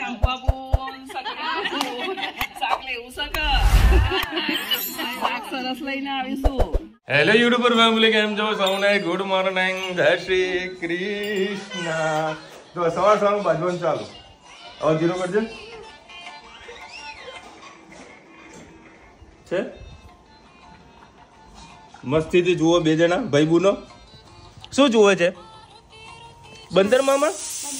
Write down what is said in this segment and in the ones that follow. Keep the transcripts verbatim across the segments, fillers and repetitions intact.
Hello YouTuber family, કેમ છો સૌને? ગુડ મોર્નિંગ, જય શ્રી કૃષ્ણ. તો સવાર સવાર બાજવાનું ચાલુ. હવે જીરો કરજે છે. મસ્તીથી જુઓ બે જણા ભાઈ બુનો. શું જુએ છે? બંદર મામા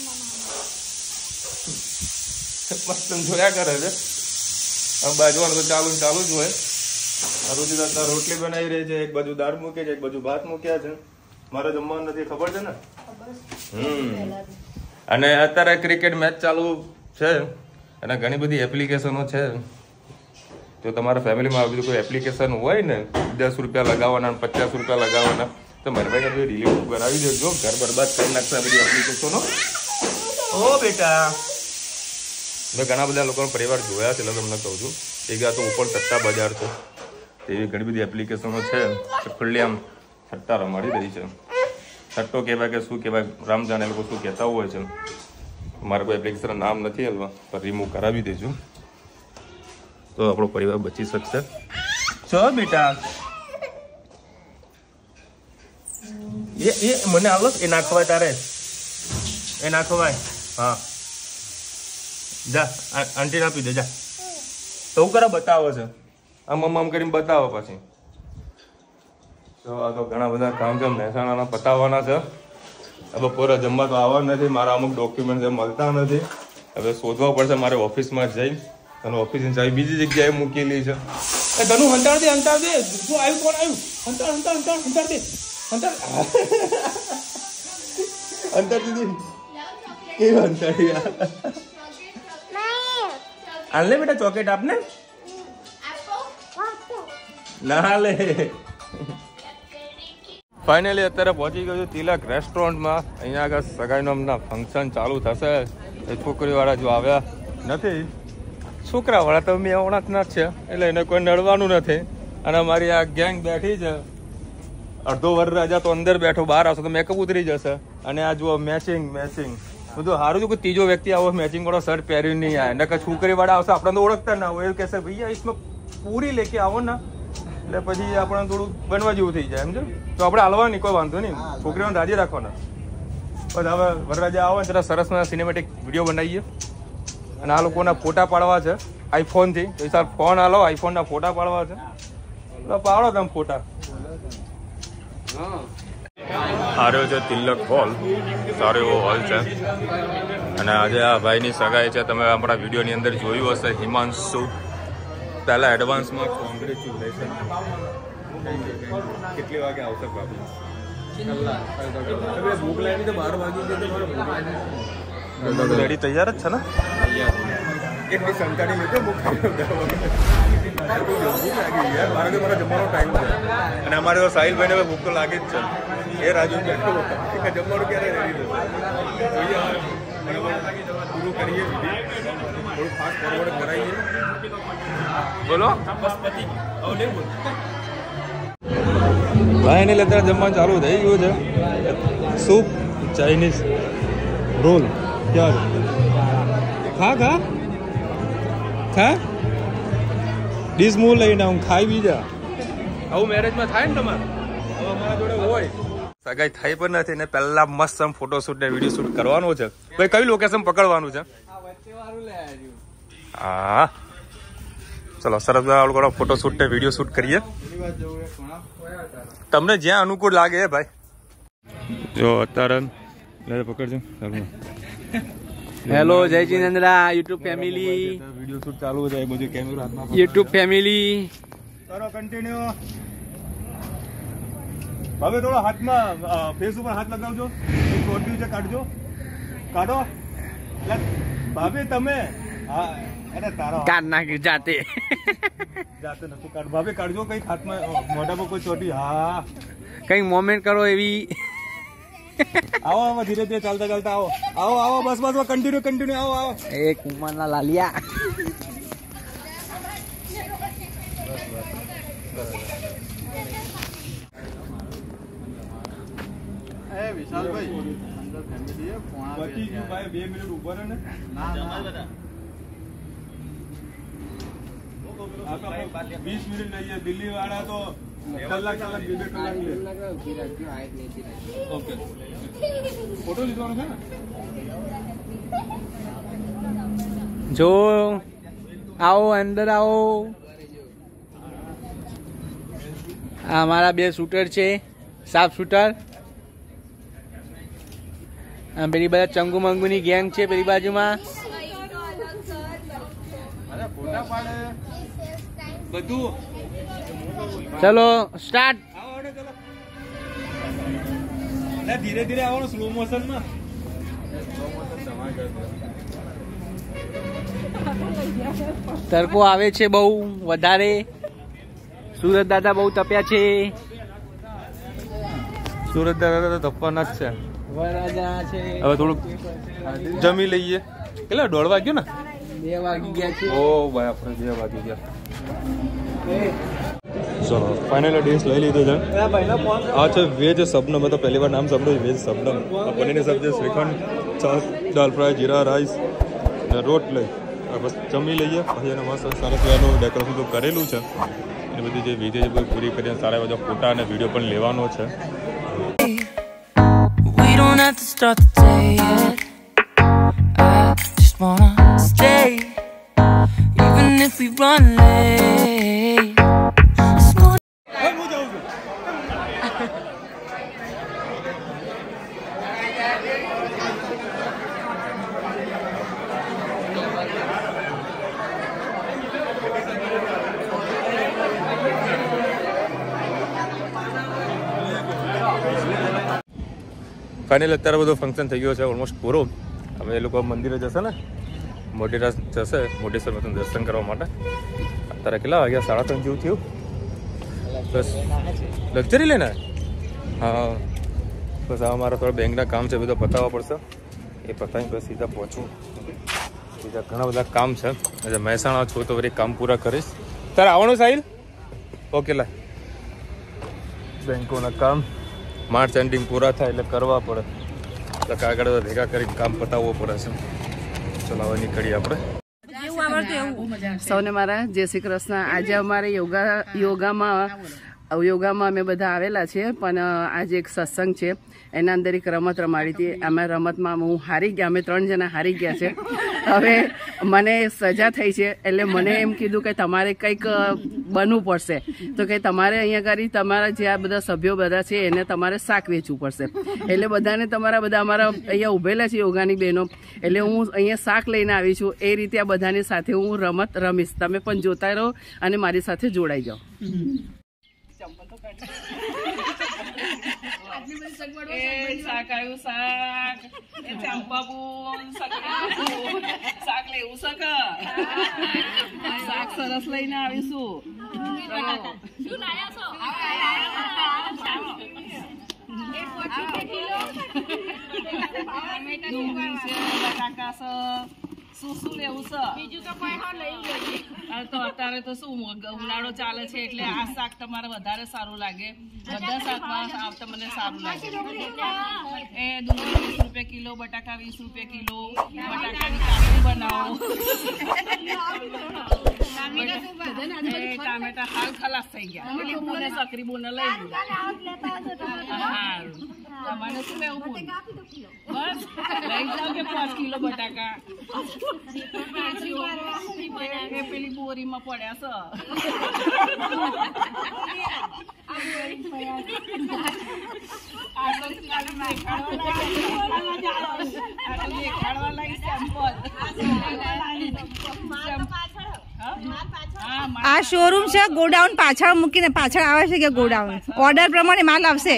મસ્ત જોયા કરે છે. હવે બાજવાનું તો ચાલુ ચાલુ જ હોય. અરુચિતા રોટલી બનાવી રહી છે, એક બાજુ દાળ મૂકી છે, એક બાજુ ભાત મૂક્યા છે. મારે જમવાનું નથી, ખબર છે ને? હમ અને અત્યારે ક્રિકેટ મેચ ચાલુ છે અને ઘણી બધી એપ્લિકેશનો છે. જો તમારા ફેમિલીમાં આવી કોઈ એપ્લિકેશન હોય ને, દસ રૂપિયા લગાવવાના, પચાસ રૂપિયા લગાવવાના, તો મારી પાસે રિલીફ કરાવી દેજો. ઘર બરબાદ કરી નાખશે આ બધી એપ્લિકેશનો. ઓ બેટા, મેં ઘણા બધા લોકોનો પરિવાર જોયા છે એટલે તમને કહું છું. એક આ તો ઉપર સટ્ટા બજાર છે, એવી ઘણી બધી એપ્લિકેશનો છે કે ખુલ્લી આમ સટ્ટા રમાડી રહી છે. સટ્ટો કહેવાય કે શું કહેવાય, રામ જાણે લોકો શું કહેતા હોય છે. મારે કોઈ એપ્લિકેશન નામ નથી હાલમાં, પણ રિમૂવ કરાવી દેજો તો આપણો પરિવાર બચી શકશે. ચો બેટા, એ એ મને આલો, એ નાખવાય તારે, એ નાખવાય. હા જા, આંટીને આપી દે જા. તો હું કરા બતાવો છે, આમ આમ આમ કરીને બતાવો પછી. તો આ તો ઘણા બધા કામ છે મહેસાણાના પતાવવાના છે. હવે બપોરે જમવા તો આવવા નથી, મારા અમુક ડોક્યુમેન્ટ મળતા નથી. હવે શોધવા પડશે મારે ઓફિસમાં જઈ. અને ઓફિસની ચાવી બીજી જગ્યાએ મૂકેલી છે. એ ધનુ હંતાડ દે, હંતાડ દે. શું આવ્યું? કોણ આવ્યું? હંતાડ હંતાડ હંતાડ હંતાડ દે, હંતાડ હંતાડ દીધી. કેવી હંતાડી? હાલ લે બેટા, ચોકેટ આપને. ના લે. ફાઇનલી અત્યારે પહોંચી ગયો છું તિલક રેસ્ટોરન્ટમાં. અહીંયા આગળ સગાઈનો હમણાં ફંક્શન ચાલુ થશે. એ છોકરીવાળા જો આવ્યા નથી, છોકરાવાળા તો મેં આવણા જ ના છે, એટલે એને કોઈ નડવાનું નથી. અને મારી આ ગેંગ બેઠી છે. અડધો વરરાજા તો અંદર બેઠો, બહાર આવશે તો મેકઅપ ઉતરી જશે. અને આ જુઓ મેચિંગ મેચિંગ બધું સારું છે. કોઈ ત્રીજો વ્યક્તિ આવો મેચિંગ વાળો શર્ટ પહેર્યું નહીં આવે ને, છોકરીવાળા આવશે આપણે તો ઓળખતા ના હોય, એવું કહેશે ભૈયા इसमें પૂરી લેકે આવો ને, એટલે પછી આપણે થોડું બનવા જેવું થઈ જાય, સમજો. તો આપણે હાલવા નહીં, કોઈ વાંધો નહીં, છોકરીઓને રાજી રાખવાના. બસ હવે વરરાજા આવો ને જરા સરસમાં સિનેમેટિક વિડીયો બનાવીએ. અને આ લોકોના ફોટા પાડવા છે આઈફોનથી. તો સર ફોન હાલો, આઈફોનના ફોટા પાડવા છે, તો પાડો તમે ફોટા. સારો છે તિલક હોલ, સારો એવો હોલ છે. અને આજે આ ભાઈની સગાઈ છે, તમે આપણા વિડીયોની અંદર જોયું હશે. હિમાંશુ, પહેલા એડવાન્સમાં કોંગ્રેચ્યુલેશન. કેટલી વાગે આવશે બાબુ? ભૂખ લાગી તો બાર વાગી જાય. રેડી તૈયાર જ છે ને? એક ડી સંતાડી લીધો. ભૂખ લાગી યાર, મારે તો મારા જમવાનો ટાઈમ છે. અને અમારે તો સાહિલભાઈને હવે ભૂખ તો લાગી જ છે. એ રાજુ બેઠો જમવાનું ક્યારે રેડી થશે જોઈએ. પૂરું કરીએ, થોડું ફાસ્ટ ફોરવર્ડ કરાવીએ. બોલો ભાઈ, એને લેતા જમવાનું ચાલુ થઈ ગયું છે. સૂપ, ચાઇનીઝ રોલ, ક્યાં ખા ખા ખા ડીશ મું લઈને હું ખાઈ બીજા. આવું મેરેજમાં થાય ને તમારે? હવે અમારા જોડે હોય. સગાઈ થઈ પણ નથી ને પહેલા મસ્ત ફોટોશૂટ ને વિડીયો શૂટ કરવાનો છે. ભાઈ કઈ લોકેશન પકડવાનું છે? હા ચલો, સરસ લોકો ફોટોશૂટ ને વિડીયો શૂટ કરીએ. તમને જ્યાં અનુકૂળ લાગે ભાઈ. જો અત્યારે પકડજો. હેલો, જય Jinendra YouTube family. Video shoot ચાલુ છે, બધું કેમેરો હાથમાં યુટ્યુબ ફેમિલી કરો કન્ટિન્યુ. હવે થોડો હાથમાં ફેસ ઉપર હાથ લગાવજો. ચોટ્યું છે, કાઢજો, કાઢો. ભાભી તમે હા, અરે તારો કાઢ નાખી જાતે જાતે નથી કાઢ. ભાભી કાઢજો કઈક હાથમાં, મોઢામાં કોઈ ચોટી. હા, કઈક મોમેન્ટ કરો એવી. આવો આવો, ધીરે ધીરે ચાલતા ચાલતા આવો આવો આવો. બસ બસ કન્ટિન્યુ કન્ટિન્યુ આવો આવો. એ કુમારના લાલિયા. વિશાલભાઈ બચી ગયું ભાઈ, બે મિનિટ ઉભો રહે ને. આ તો વીસ મિનિટ લઈએ. દિલ્હી વાળા તો કલાક કલાક બે બે કલાક લે. ઓકે, ફોટો લીધવાનો છે ને? જો આવો, અંદર આવો. આ અમારા બે શૂટર છે, સાફ શૂટર. આ પેલી બધા ચંગુ મંગુની ગેંગ છે પેલી બાજુમાં. ફોટા પાડે બધું. ચલો સ્ટાર્ટ. ધીરે ધીરે આવવાનું, સ્લો મોશન માં. તડકો આવે છે બહુ વધારે. સુરત દાદા બહુ તપ્યા છે. સુરત દાદા તો તપવાના જ છે. વરરાજા છે. હવે થોડુંક જમી લઈએ. કેટલા દોઢ વાગ્યો ને? બે વાગી ગયા છે. ઓ ભાઈ, આપણે બે વાગી ગયા. ચલો ફાઇનલ ડિશ લઈ લીધું છે. આ છે વેજ સબનમ. તો પહેલી વાર નામ સાંભળ્યું, વેજ સબનમ. પનીરની સબ્જી, શ્રીખંડ, છાશ, દાલ ફ્રાય, જીરા રાઈસ અને રોટલી. બસ જમી લઈએ. પછી એને મસ્ત સરસ મજાનું ડેકોરેશન તો કરેલું છે. એ બધી જે વિધિ છે પૂરી કરીને સારા બધા ફોટા અને વિડીયો પણ લેવાનો છે. We don't have to start the day yet. I just wanna stay, even if we run late. This morning final અત્યારે બધો ફંક્શન થઈ ગયો છે ઓલમોસ્ટ પૂરો. હવે એ લોકો મંદિરે જશે ને, મોઢેરા જશે, મોઢેશ્વર માતાનું દર્શન કરવા માટે. અત્યારે કેટલા વાગ્યા? સાડા ત્રણ જેવું થયું. બસ લક્ઝરી લઈને હા, બસ આ મારા થોડા બેંકના કામ છે, બધા પતાવવા પડશે. એ પતાવી બસ સીધા પહોંચું. બીજા ઘણા બધા કામ છે. એટલે મહેસાણા છો તો વળી કામ પૂરા કરીશ. તારે આવવાનું સાહિલ? ઓકે લા, બેંકોના કામ માર્ચ એન્ડિંગ પૂરા થાય એટલે કરવા પડે. એટલે કાગળ ભેગા કરીને કામ પતાવવું પડે છે. ચલો હવે નીકળીએ આપણે. સૌને મારા જય શ્રી કૃષ્ણ. આજે અમારે યોગા યોગામાં યોગામાં અમે બધા આવેલા છીએ, પણ આજે એક સત્સંગ છે. એના અંદર એક રમત રમાડી હતી. અમે રમતમાં હું હારી ગયા. અમે ત્રણ જણા હારી ગયા છે. હવે મને સજા થઈ છે, એટલે મને એમ કીધું કે તમારે કંઈક બનવું પડશે. તો કે તમારે અહીંયા કરી તમારા જે આ બધા સભ્યો બધા છે એને તમારે શાક વેચવું પડશે. એટલે બધાને તમારા બધા અમારા અહીંયા ઉભેલા છે યોગાની બહેનો, એટલે હું અહીંયા શાક લઈને આવી છું. એ રીતે આ બધાની સાથે હું રમત રમીશ. તમે પણ જોતા રહો અને મારી સાથે જોડાઈ જાઓ. શાક આવ્યું, શાક એ ચંપાબુન શાક લેવું શક શાક સરસ લઈને આવીશું. બટાકા શું શું લેવું છે? બીજું તો કોઈ લઈ તો અત્યારે તો શું ઉનાળો ચાલે છે એટલે આ શાક તમારે વધારે સારું લાગે. બધા શાકમાં આવતા મને સારું લાગે. એ ડુંગળી વીસ રૂપિયા કિલો, બટાકા વીસ રૂપિયા કિલો. બટાકાની કાકડી બનાવો. ટામેટા હાલ ખલાસ થઈ ગયા. પેલી બોને સકરી બોને લઈ લીધા. તમારે શું લેવું? બસ લઈ જાઓ કે પાંચ કિલો બટાકા. એ પેલી બોરીમાં પડ્યા આ શોરૂમ છે, ગોડાઉન પાછળ મૂકીને પાછળ આવે છે કે ગોડાઉન ઓર્ડર પ્રમાણે માલ આવશે.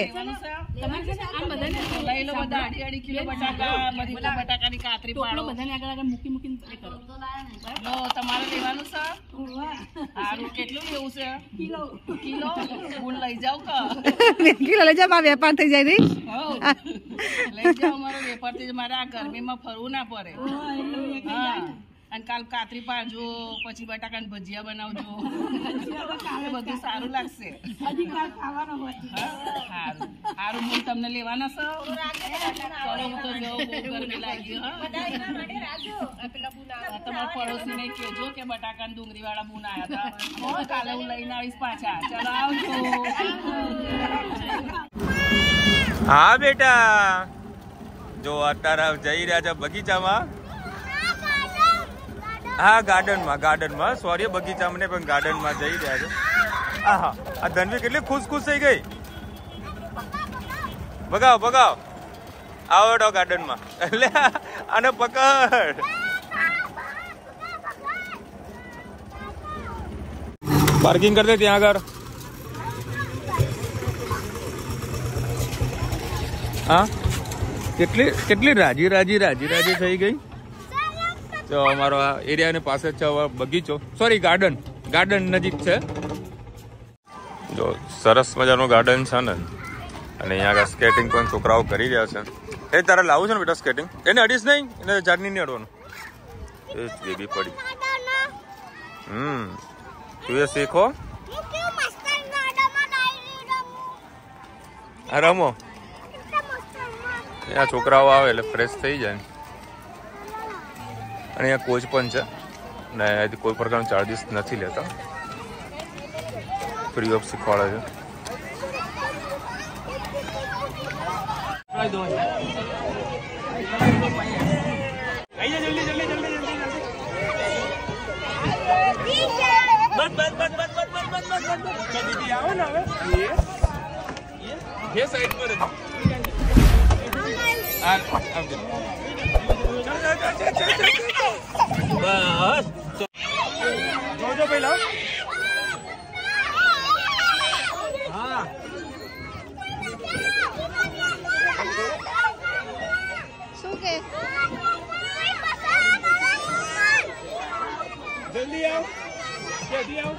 લઈ લો બધા અઢી અઢી કિલો બટાકા, બધી બટાકાની કાતરી પાડો. બધાને આગળ આગળ મૂકી મૂકીને લો. તમારે લેવાનું છે? સારું. કેટલું લેવું છે? કિલો. કિલો ગુણ લઈ જાવ કે કિલો લઈ જાવ. મારો વેપાર થઈ જાય. લઈ જાઓ, મારો વેપાર થઈ જાય. મારે આ ગરમીમાં ફરવું ના પડે. હા, અને કાલ કાતરી પાડજો, પછી બટાકાના ભજીયા બનાવજો, બધું સારું લાગશે. સારું સારું હું તમને લેવાના છો. ચલો હું તો જાઉં, બહુ ગરમી લાગી. તમારા પડોશીને કહેજો કે બટાકાના ડુંગળી વાળા બૂન આવ્યા હતા. કાલે હું લઈને આવીશ પાછા. ચલો આવજો. હા બેટા, જો અત્યારે જઈ રહ્યા છે બગીચામાં. હા ગાર્ડનમાં, ગાર્ડનમાં સોરી, બગીચામાં ને પણ ગાર્ડનમાં જઈ રહ્યા છે. આહા, આ ધનવી કેટલી ખુશ ખુશ થઈ ગઈ. બગાવ બગાવ, આવો ગાર્ડનમાં. એટલે આને પકડ. પાર્કિંગ કરી દે ત્યાં આગળ. હા, કેટલી કેટલી રાજી રાજી રાજી રાજી થઈ ગઈ. તો અમારો આ એરિયાની પાસે છે બગીચો, સોરી ગાર્ડન, ગાર્ડન નજીક છે. જો સરસ મજાનું ગાર્ડન છે ને, અને અહીંયા આગળ સ્કેટિંગ પણ છોકરાઓ કરી રહ્યા છે. એ તારે લાવું છે ને બેટા સ્કેટિંગ? એને અડીશ નહીં, એને ઝાડની નહીં અડવાનું. એ બેબી પડી. હમ તું એ શીખો. હા રમો. અહીંયા છોકરાઓ આવે એટલે ફ્રેશ થઈ જાય. અને અહીંયા કોચ પણ છે ને, કોઈ પ્રકારનો ચાર્જીસ નથી લેતા, ફ્રી ઓફ શીખવાડે છે. બસ જોજો પેલા. હા શું કે જલ્દી આવ, જલ્દી આવ.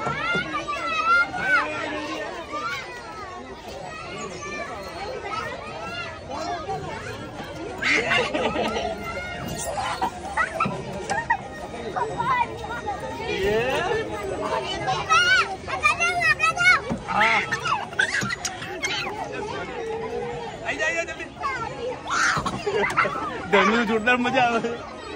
ધનુ જોરદાર મજા આવે.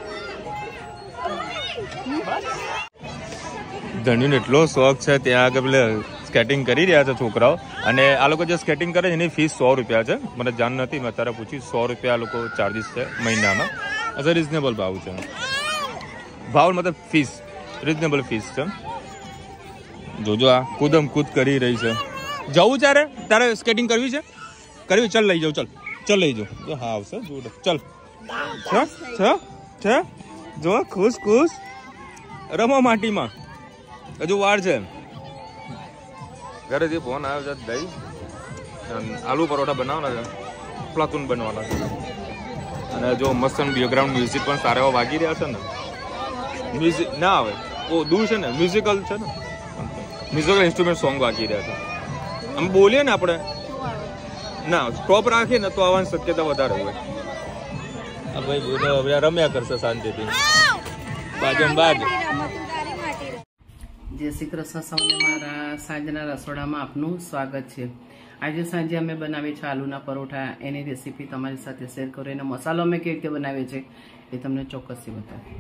ધનુને એટલો શોખ છે, ત્યાં આગળ પેલે સ્કેટિંગ કરી રહ્યા છે છોકરાઓ. અને આ લોકો જે સ્કેટિંગ કરે છે એની ફીસ સો રૂપિયા છે. મને જાણ નથી, મેં અત્યારે પૂછી. સો રૂપિયા આ લોકો ચાર્જીસ છે મહિનાના. અચ્છા, રિઝનેબલ ભાવ છે. ભાવ મતલબ ફીસ રિઝનેબલ ફીસ છે. જોજો આ કૂદમ કૂદ કરી રહી છે. જવું ચારે તારે સ્કેટિંગ કરવી છે? કરવી? ચાલ લઈ જાઉં. ચાલ ચાલ લઈ જાઉં. હા આવશે જોડે. ચાલ છે જો ખુશ ખુશ રમો માટીમાં. હજુ વાર છે. ઘરેથી ફોન આવ્યો છે, દહીં આલુ પરોઠા બનાવવાના છે, પ્લાટૂન બનવાના છે. અને જો મસ્ત બેકગ્રાઉન્ડ મ્યુઝિક પણ સારા એવા વાગી રહ્યા છે ને. મ્યુઝિક ના આવે, ઓ દૂર છે ને, મ્યુઝિકલ છે ને, મ્યુઝિકલ ઇન્સ્ટ્રુમેન્ટ સોંગ વાગી રહ્યા છે. આમ બોલીએ ને આપણે ના સ્ટોપ રાખીએ ને તો આવવાની શક્યતા વધારે હોય. આ ભાઈ હવે રમ્યા કરશે શાંતિથી બાજુ બાજુ. જય શ્રી કૃષ્ણ સૌને. મારા સાંજના રસોડામાં આપનું સ્વાગત છે. આજે સાંજે અમે બનાવીએ છીએ આલુના પરોઠા. એની રેસીપી તમારી સાથે શેર કરો. એનો મસાલો અમે કેવી રીતે બનાવીએ છીએ એ તમને ચોક્કસથી બતાવીએ.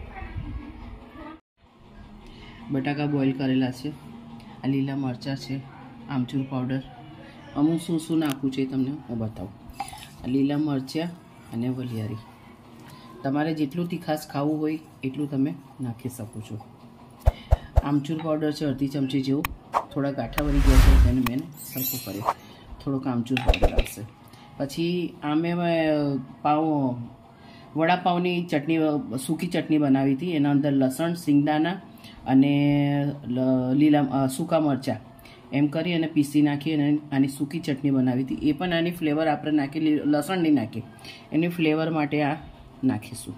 બટાકા બોઇલ કરેલા છે, આ લીલા મરચાં છે, આમચૂર પાવડર, અમુક શું શું નાખવું છે એ તમને હું બતાવું. આ લીલા મરચાં અને વલિયારી. તમારે જેટલું તીખાશ ખાવું હોય એટલું તમે નાખી શકો છો. આમચૂર પાવડર છે અડધી ચમચી જેવું. થોડા ગાંઠા વળી ગયા છે તેને મેં સરખું કર્યું. થોડોક આમચૂર પાવડર આવશે. પછી આમે પાવ વડાપાવની ચટણી, સૂકી ચટણી બનાવી હતી. એના અંદર લસણ, સિંગદાણા અને લીલા સૂકા મરચાં એમ કરી અને પીસી નાખી અને આની સૂકી ચટણી બનાવી હતી. એ પણ આની ફ્લેવર આપણે નાખી, લસણ નહીં નાખી, એની ફ્લેવર માટે આ નાખીશું.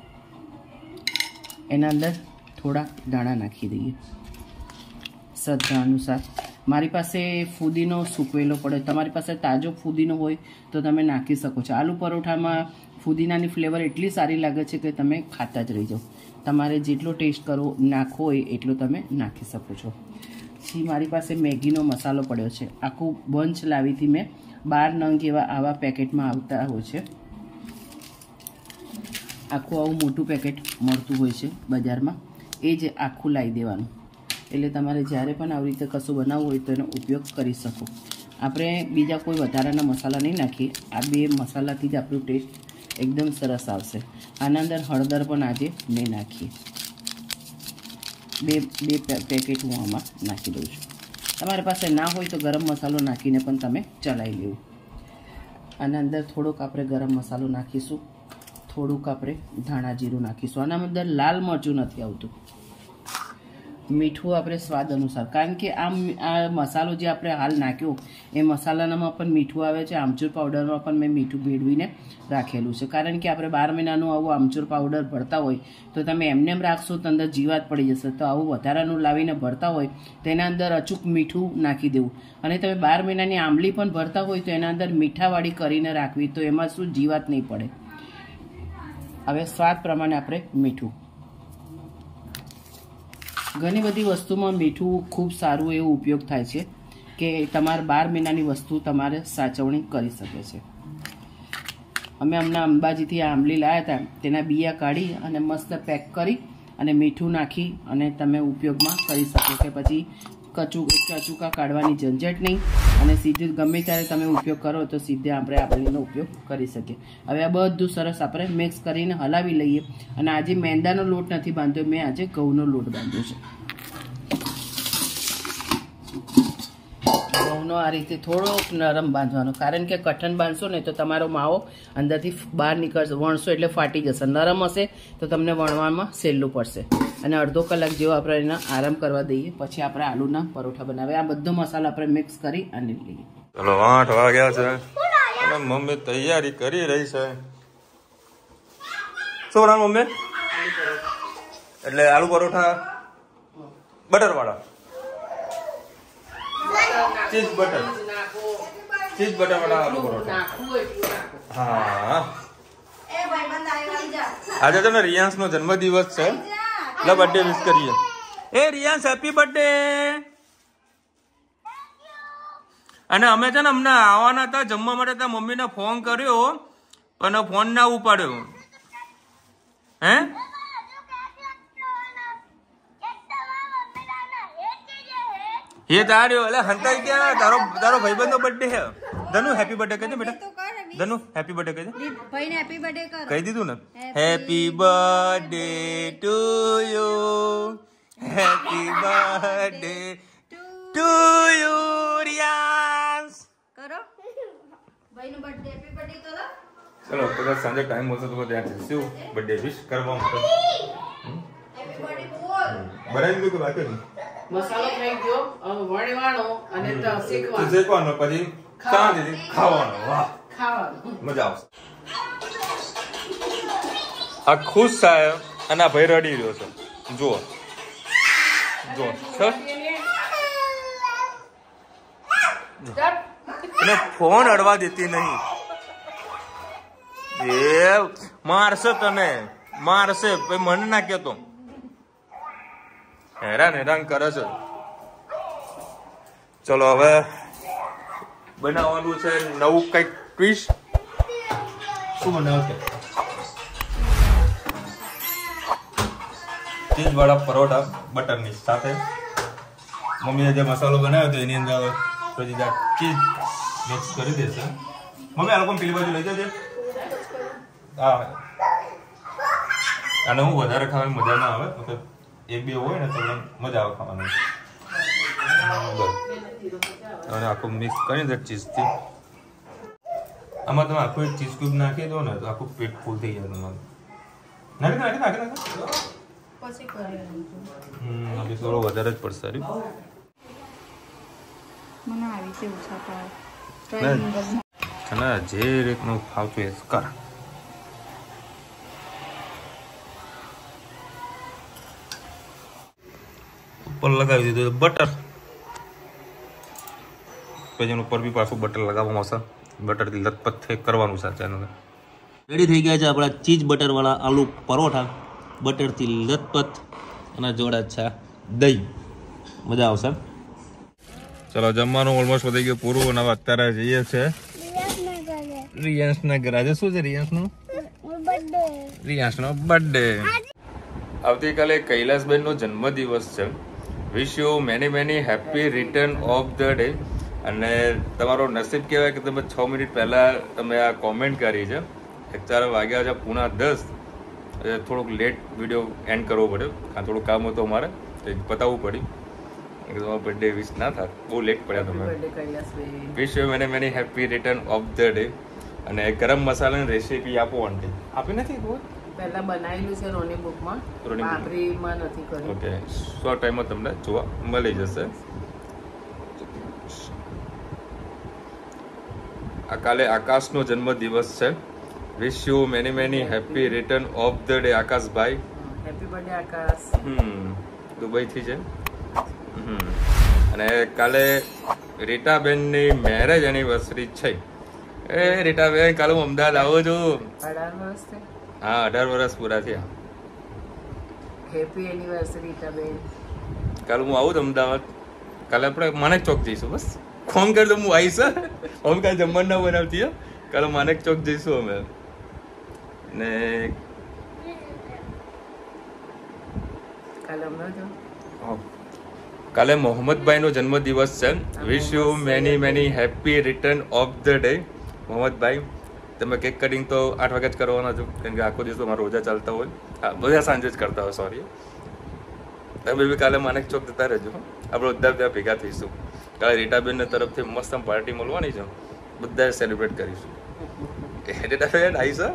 એના અંદર થોડા દાણા નાખી દઈએ શ્રદ્ધા અનુસાર. મારી પાસે ફુદીનો સૂકવેલો પડે, તમારી પાસે તાજો ફુદીનો હોય તો તમે નાખી શકો છો. આલુ પરોઠામાં ફુદીનાની ફ્લેવર એટલી સારી લાગે છે કે તમે ખાતા જ રહી જાઓ. તમારે જેટલો ટેસ્ટ કરવો નાખવો હોય એટલો તમે નાખી શકો છો. પછી મારી પાસે મેગીનો મસાલો પડ્યો છે. આખું બંચ લાવીથી મેં બાર નંગ એવા આવા પેકેટમાં આવતા હોય છે. આખું આવું મોટું પેકેટ મળતું હોય છે બજારમાં, એ જ આખું લાવી દેવાનું. એટલે તમારે જ્યારે પણ આવી રીતે કશું બનાવવું હોય તો એનો ઉપયોગ કરી શકો. આપણે બીજા કોઈ વધારાના મસાલા નહીં નાખીએ. આ બે મસાલાથી જ આપણું ટેસ્ટ એકદમ સરસ આવશે. આના અંદર હળદર પણ આજે નહીં નાખીએ. બે બે પેકેટ હું આમાં નાખી દઉં છું. તમારી પાસે ના હોય તો ગરમ મસાલો નાખીને પણ તમે ચલાવી લેવું. આના અંદર થોડોક આપણે ગરમ મસાલો નાખીશું, થોડુંક આપણે ધાણા જીરું નાખીશું. આના અંદર લાલ મરચું નથી આવતું. મીઠું આપણે સ્વાદ અનુસાર, કારણ કે આમ આ મસાલો જે આપણે હાલ નાખ્યો એ મસાલામાં પણ મીઠું આવે છે. આમચૂર પાવડરમાં પણ મેં મીઠું ભેળવીને રાખેલું છે, કારણ કે આપણે બાર મહિનાનું આવું આમચૂર પાવડર ભરતા હોય તો તમે એમને એમ રાખશો તો અંદર જીવાત પડી જશે. તો આવું વધારાનું લાવીને ભરતા હોય તો એના અંદર અચૂક મીઠું નાખી દેવું. અને તમે બાર મહિનાની આંબલી પણ ભરતા હોય તો એના અંદર મીઠાવાળી કરીને રાખવી, તો એમાં શું જીવાત નહીં પડે. હવે સ્વાદ પ્રમાણે આપણે મીઠું. ઘણી બધી વસ્તુમાં મીઠું ખૂબ સારું એવું ઉપયોગ થાય છે કે તમારે બાર મહિનાની વસ્તુ તમારે સાચવણી કરી શકે છે. અમે હમણાં અંબાજીથી આંબલી લાવ્યા હતા, તેના બિયા કાઢી અને મસ્ત પેક કરી અને મીઠું નાખી અને તમે ઉપયોગમાં કરી શકો. કે પછી કચું કચુકા કાઢવાની ઝંઝટ નહીં અને સીધું ગમે ત્યારે તમે ઉપયોગ કરો તો સીધે આપણે આંબલીનો ઉપયોગ કરી શકીએ. હવે આ બધું સરસ આપણે મિક્સ કરીને હલાવી લઈએ. અને આજે મેંદાનો લોટ નથી બાંધ્યો, મેં આજે ઘઉંનો લોટ બાંધ્યો છે. ઘઉંનો આ રીતે થોડોક નરમ બાંધવાનો, કારણ કે કઠણ બાંધશો ને તો તમારો માવો અંદરથી બહાર નીકળશે. વણશો એટલે ફાટી જશે. નરમ હશે તો તમને વણવામાં સહેલું પડશે. અને અડધો કલાક જેવો આપણે એને આરામ કરવા દઈએ, પછી આપણે આલુના પરોઠા બનાવીએ. આ બધો મસાલો આપણે મિક્સ કરી અને લઈએ. ચલો આઠ વાગ્યા છે અને મમ્મી તૈયારી કરી રહી છે. શું બનાવ મમ્મી? એટલે આલુ પરોઠા બટર વાળા, ચીઝ બટર ચીઝ બટર વાળા આલુ પરોઠા. હા, આજે છે ને રિયાંશ નો જન્મદિવસ છે, એટલે બર્થડે વિશ કરીએ. એ રિયાંશ હેપી બર્થડે. અને અમે છે ને અમને આવવાના હતા જમવા માટે, ત્યાં મમ્મીને ફોન કર્યો પણ ફોન ના ઉપાડ્યો. હે એ તાર્યો એટલે હંતાઈ ક્યાં? તારો તારો ભાઈબંધ નો બર્થડે છે. ધનુ હેપી બર્થડે કહી દે બેટા. ધનુ હેપી બર્થડે કહી દે. ભાઈને હેપી બર્થડે કરો. કહી દીધું ને? Happy birthday to you, happy birthday to you Riyansh. કરો ભાઈનો બર્થડે હેપી બર્થડે કરો. ચલો કદાચ સાંજે ટાઈમ હશે તો ત્યાં જઈશું બર્થડે વિશ કરવા માટે. હેપી બર્થડે બોલ. બનાવી દીધું કે બાકી? મસાલો થઈ ગયો, હવે વણવાનો અને શેકવાનો. શેકવાનો પછી શાંતિથી ખાવાનો. વાહ, ખાવાનું મજા આવશે. આ ખુશ થાય અને આ ભાઈ રડી રહ્યો છે. જુઓ જુઓ એને ફોન અડવા દેતી નહીં. એ મારશે તને, મારશે. મને ના કેતો, હેરાન હેરાન કરે છે. ચલો હવે બનાવવાનું છે નવું કઈક ટ્વિસ્ટ. શું બનાવ છે? ચીઝ વાળા પરોઠા બટરની સાથે. મમ્મીએ જે મસાલો બનાવ્યો હતો એની અંદર પછી ચીઝ મિક્સ કરી દેશે. મમ્મી આ લોકો પેલી બાજુ લઈ જજે. હા, અને હું વધારે ખાવાની મજા ના આવે, એક બે હોય ને તો મજા આવે ખાવાની. અને આખું મિક્સ કરી દે ચીઝથી. આમાં તમે આખું એક ચીઝ ક્યુબ નાખી દો ને તો આખું પેટ ફૂલ થઈ જાય તમારું. નાખી નાખી નાખી નાખી પછી કરે. હમ અભી થોડો વધારે જ પડશે. સારી મને આવી છે ઓછા પાવ. ના જે રીતનું ફાવતું એ કર. ઉપર લગાવી દીધું બટર, પછી એનું ઉપર બી પાછું બટર લગાવવામાં આવશે. બટરથી લથપથ કરવાનું છે. રેડી થઈ ગયા છે આપણા ચીઝ બટર વાળા આલુ પરોઠા. બટરથી લથપથ અને જોડા છે દહીં. મજા આવશે. ચલો જમવાનું ઓલમોસ્ટ વધી ગયું પૂરું અને હવે અત્યારે જઈએ છે રિયાન્સના ઘરે. આજે શું છે રિયાન્સનું? રિયાન્સનો બર્થડે. આવતીકાલે કૈલાસબેન નો જન્મદિવસ છે. Wish you many many happy return of the day. અને તમારો નસીબ કહેવાય કે તમે છ મિનિટ પહેલા તમે આ કોમેન્ટ કરી છે. અત્યારે વાગ્યા છે પૂણા દસ. થોડુંક લેટ વિડીયો એન્ડ કરવો પડ્યો, કારણ થોડું કામ હતું અમારે, પતાવવું પડ્યું. તમારો બર્થડે વિશ ના થાય, બહુ લેટ પડ્યા તમે. Wish you many many happy return of the day. અને ગરમ મસાલાની રેસીપી આપો આંટી. આપી નથી પહેલા બનાવેલું છે રોની બુકમાં, પાપરીમાં નથી કર્યું. ઓકે, શોર્ટ ટાઈમમાં તમને જોવા મળી જશે. આ કાલે આકાશનો જન્મદિવસ છે. Wish you many many happy return of the day Akashbhai. Happy birthday Akash. હમ દુબઈ થી છે. હમ અને કાલે રીટાબેનની મેરેજ એનિવર્સરી છે. એ રીટાબેન, કાલે હું અમદાવાદ આવું છું. અઢાર વર્ષ છે. હા, અઢાર વર્ષ પૂરા થયા. Happy anniversary Ritaben. કાલે હું આવું અમદાવાદ. કાલે આપણે માણેક ચોક જઈશું. બસ ફોન કરી દો, હું આવીશ. અમે કાલે જમવાનું ના બનાવતી. કાલે માણેક ચોક જઈશું અમે. ને કાલે હમણાં જો કાલે મોહમ્મદભાઈ નો જન્મદિવસ છે. Wish you many many happy return of the day. Mohammadbhai, તમે કેક કટિંગ તો આઠ વાગે જ કરવાના છો, કેમ કે આખો દિવસ તમારા રોજા ચાલતા હોય. હા, બધા સાંજે જ કરતા હોય. સોરી, તમે બી કાલે માનેક ચોક જતા રહેજો. આપણે બધા ત્યાં ભેગા થઈશું. કાલે રીટાબેન તરફથી મસ્ત પાર્ટી મળવાની છે, બધા સેલિબ્રેટ કરીશું. રીટાબેન આવી સર.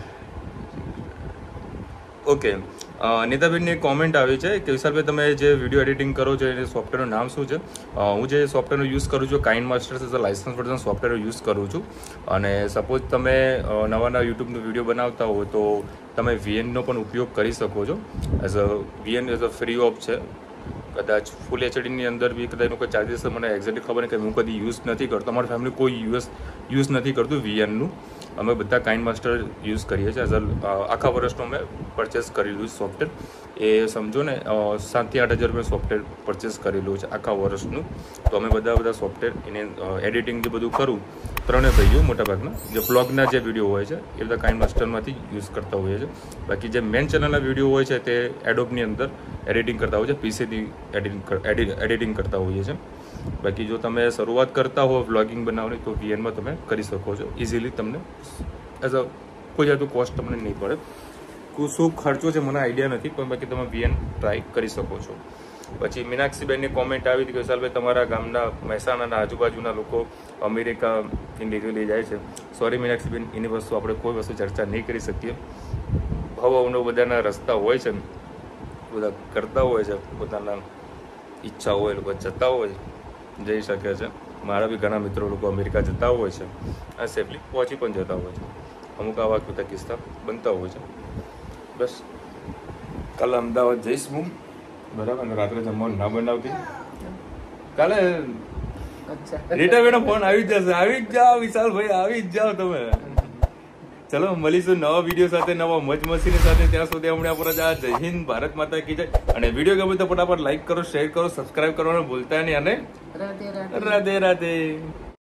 ઓકે, નીતાબેનની કોમેન્ટ આવી છે કે વિશાલભાઈ, તમે જે વિડીયો એડિટિંગ કરો છો એ સોફ્ટવેરનું નામ શું છે? હું જે સોફ્ટવેરનો યુઝ કરું છું Kine Masters as a licence version software use કરું છું. અને સપોઝ તમે નવા નવા યુટ્યુબનો વિડીયો બનાવતા હો તો તમે વીએનનો પણ ઉપયોગ કરી શકો છો. As a VN as a free of છે. કદાચ ફૂલ એચડીની અંદર બી કદાચ એનો કોઈ ચાર્જિસ મને એક્ઝેક્ટલી ખબર નહીં, કે હું કદી યુઝ નથી કરતો. અમારી ફેમિલી કોઈ યુએસ યુઝ નથી કરતું વીએનનું. અમે બધા કાઇન માસ્ટર યુઝ કરીએ છીએ. એઝ અ આખા વર્ષનું અમે પરચેસ કરેલું સોફ્ટવેર. એ સમજો ને સાતથી આઠ હજાર રૂપિયા સોફ્ટવેર પરચેસ કરેલું છે આખા વર્ષનું. તો અમે બધા બધા સોફ્ટવેર એને એડિટિંગ જે બધું કરું, ત્રણે ભાઈઓ મોટાભાગના જે બ્લોગના જે વિડીયો હોય છે એ બધા કાઇન માસ્ટરમાંથી યુઝ કરતા હોઈએ છીએ. બાકી જે મેન ચેનલના વિડીયો હોય છે તે એડોબની અંદર એડિટિંગ કરતા હોય છે, પીસીથી એડિટિંગ એડિટિંગ કરતા હોઈએ છીએ. બાકી જો તમે શરૂઆત કરતા હો વ્લોગિંગ બનાવવાની તો વીએનમાં તમે કરી શકો છો ઇઝીલી. તમને એઝ અ કોઈ જાતનું કોસ્ટ તમને નહીં પડે. શું ખર્ચો છે મને આઈડિયા નથી, પણ બાકી તમે વીએન ટ્રાય કરી શકો છો. પછી મીનાક્ષીબેનની કોમેન્ટ આવી હતી કે વિશાલભાઈ, તમારા ગામના મહેસાણાના આજુબાજુના લોકો અમેરિકા ઇન્ડિવિજ્યુઅલી જાય છે. સોરી મીનાક્ષીબેન, એની વસ્તુ આપણે કોઈ વસ્તુ ચર્ચા નહીં કરી શકીએ. ભવનો બધાના રસ્તા હોય છે, બધા કરતા હોય છે, પોતાના ઈચ્છા હોય લોકો જતા હોય, જઈ શકે છે. મારા બી ઘણા મિત્રો લોકો અમેરિકા જતા હોય છે અને સેફલી પહોંચી પણ જતા હોય છે. અમુક આવા બધા કિસ્સા બનતા હોય છે. બસ કાલે અમદાવાદ જઈશ હું, બરાબર. અને રાત્રે જમવાનું ના બનાવતી. કાલે રીટાબેનનો ફોન આવી જ જશે. આવી જ જાઓ વિશાલભાઈ, આવી જ જાઓ તમે. ચલો મળીશું નવા વિડીયો સાથે, નવા મજ મસ્તીની સાથે. ત્યાં સુધી હમણાં પર જય હિન્દ, ભારત માતા કી જય. અને વિડીયો ગમે તો ફટાફટ લાઈક કરો, શેર કરો, સબસ્ક્રાઇબ કરવાનું ભૂલતા નહીં. અને રાધે રાધે.